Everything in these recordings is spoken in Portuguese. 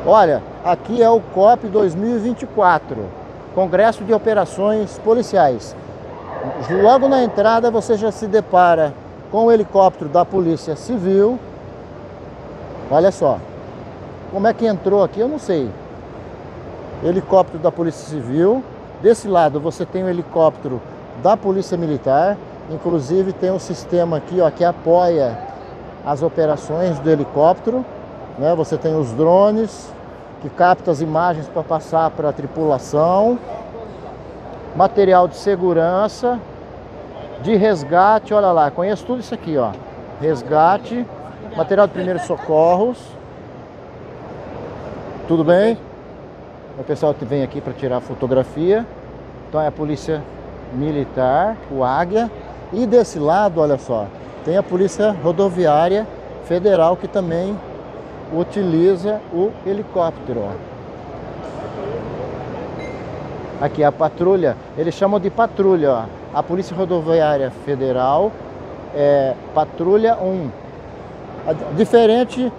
Olha, aqui é o COP 2024, Congresso de Operações Policiais. Logo na entrada você já se depara com o helicóptero da Polícia Civil. Olha só, como é que entrou aqui eu não sei. Helicóptero da Polícia Civil. Desse lado você tem o helicóptero da Polícia Militar. Inclusive tem um sistema aqui, ó, que apoia as operações do helicóptero, né? Você tem os drones que captam as imagens para passar para a tripulação. Material de segurança, de resgate, olha lá, conheço tudo isso aqui, ó. Resgate, material de primeiros socorros. Tudo bem? O pessoal que vem aqui para tirar fotografia. Então é a Polícia Militar, o Águia. E desse lado, olha só, tem a Polícia Rodoviária Federal que também utiliza o helicóptero, ó. Aqui a patrulha, eles chamam de patrulha, ó. A Polícia Rodoviária Federal é Patrulha 1. Diferente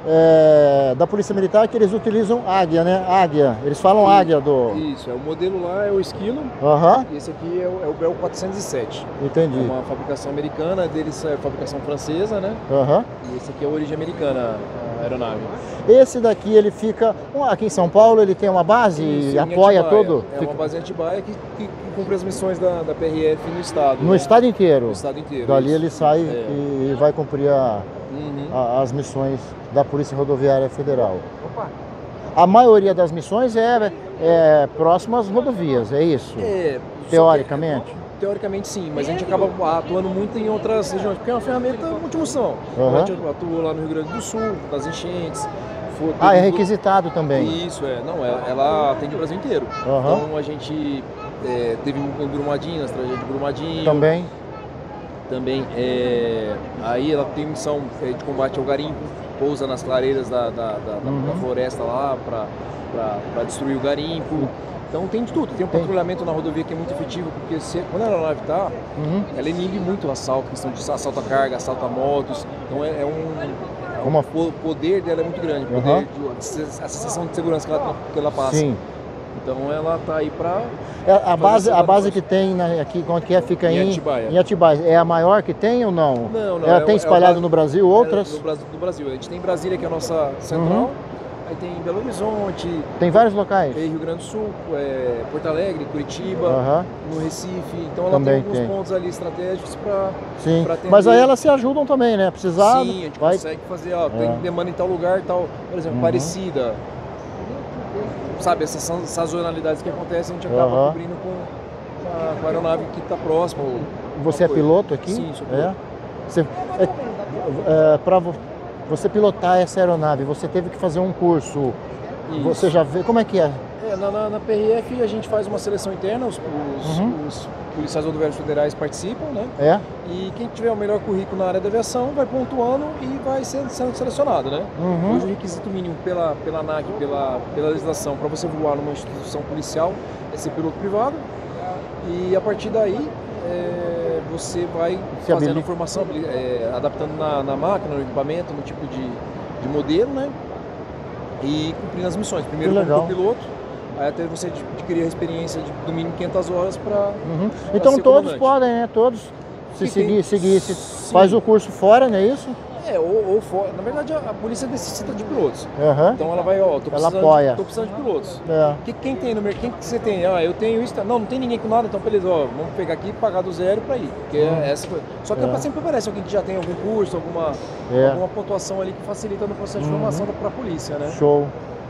da Polícia Militar, que eles utilizam Águia, né? Águia, eles falam Águia do... Isso, o modelo lá é o Esquilo, e esse aqui é o Bell 407. Entendi. É uma fabricação americana, deles é fabricação francesa, né? E esse aqui é a origem americana, a aeronave. Esse daqui, ele fica aqui em São Paulo, ele tem uma base e apoia tudo? É uma base em Atibaia que cumpre as missões da PRF no estado. No estado inteiro? No estado inteiro. Dali isso. ele sai e vai cumprir as missões da Polícia Rodoviária Federal. A maioria das missões é próximo às rodovias, é isso? Teoricamente? Teoricamente sim, mas a gente acaba atuando muito em outras regiões, porque é uma ferramenta multifunção. A gente atua lá no Rio Grande do Sul, das enchentes. É requisitado também? Isso, não, ela atende o Brasil inteiro. Então a gente teve em Brumadinho, nas tragédias de Brumadinho. Também, aí ela tem missão de combate ao garimpo, pousa nas clareiras da floresta lá para destruir o garimpo. Então tem de tudo, tem um patrulhamento na rodovia que é muito efetivo, porque quando a aeronave está, ela inibe muito o assalto, questão de assalto a carga, assalto a motos, então o poder dela é muito grande, a sensação de segurança que ela passa. Sim. Então ela está aí para... A base que tem aqui, onde que fica em Atibaia, é a maior que tem ou não? Não. Ela tem espalhado no Brasil outras? No Brasil. A gente tem Brasília, que é a nossa central, aí tem Belo Horizonte. Tem vários locais? Tem Rio Grande do Sul, Porto Alegre, Curitiba, no Recife. Então ela tem alguns pontos ali estratégicos para atender. Mas aí elas se ajudam também, né? Precisar. Sim, a gente consegue fazer, tem demanda em tal lugar, tal, por exemplo, Parecida. Sabe, essas sazonalidades que acontecem, a gente acaba cobrindo com a aeronave que está próxima. Você é piloto aqui? Sim, sou piloto. Para você pilotar essa aeronave, você teve que fazer um curso. Isso. Você já vê como é que é? Na PRF a gente faz uma seleção interna, os policiais rodoviários federais participam, né? E quem tiver o melhor currículo na área da aviação vai pontuando e vai sendo selecionado, né? Hoje o requisito mínimo pela ANAC, pela legislação, para você voar numa instituição policial é ser piloto privado. E a partir daí você vai fazendo formação, adaptando na máquina, no equipamento, no tipo de modelo, né? E cumprindo as missões. Primeiro como piloto. Aí até você adquirir a experiência de no mínimo 500 horas para Então todos podem, né? Todos se faz o curso fora, não é isso? Ou fora. Na verdade a polícia necessita de pilotos. Então ela vai, tô precisando de pilotos. Quem tem no mercado? Quem que você tem? Eu tenho isso. Não tem ninguém com nada, então beleza, vamos pegar aqui e pagar do zero para ir. Porque essa coisa. Só que sempre aparece alguém que já tem algum curso, alguma pontuação ali que facilita no processo de formação para a polícia, né? Show.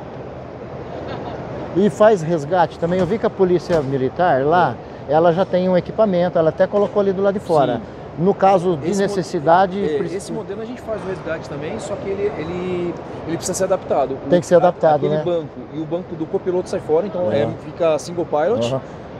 E faz resgate também. Eu vi que a Polícia Militar lá, ela já tem um equipamento, ela até colocou ali do lado de fora. Sim. No caso de necessidade... Esse modelo a gente faz o resgate também, só que ele precisa ser adaptado. Tem que ser adaptado, né? Banco, e o banco do copiloto sai fora, então fica single pilot.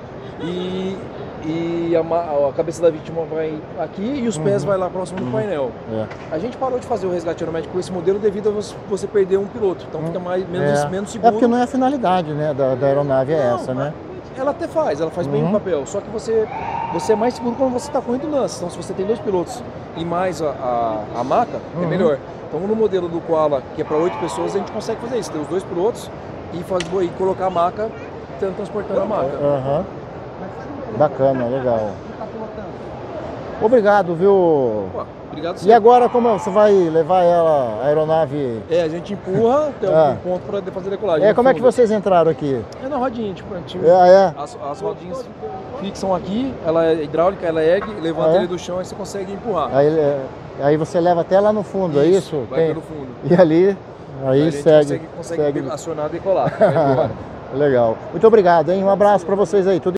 E a cabeça da vítima vai aqui e os pés vai lá próximo do painel. A gente parou de fazer o resgate aeromédico com esse modelo devido a você perder um piloto, então fica menos seguro. É porque não é a finalidade, né, da aeronave essa, né? Ela até faz bem o papel, só que você é mais seguro quando você está com redundância. Então se você tem dois pilotos e mais a maca, é melhor. Então no modelo do Koala, que é para 8 pessoas, a gente consegue fazer isso, ter os 2 pilotos e colocar a maca, transportando a maca. Uhum. Bacana, legal. Obrigado, viu? Opa, obrigado, senhor. E agora como você vai levar ela, a aeronave? A gente empurra até um ponto para fazer a decolagem. Como é que vocês entraram aqui? Na rodinha, tipo, as rodinhas fixam aqui, ela é hidráulica, ela ergue, levanta ele do chão e você consegue empurrar. Aí você leva até lá no fundo, é isso? Vai pelo fundo. E ali, aí a gente consegue acionar e decolar. Legal. Muito obrigado, hein? Um abraço para vocês aí. Tudo